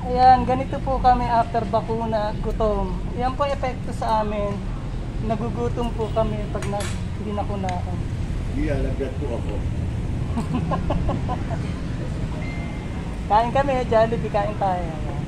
Ayan, ganito po kami after bakuna, gutom. Yan po epekto sa amin. Nagugutom po kami pag hindi nakunaan. Hindi, alagad po ako. Kain kami, Jollibee, kain tayo.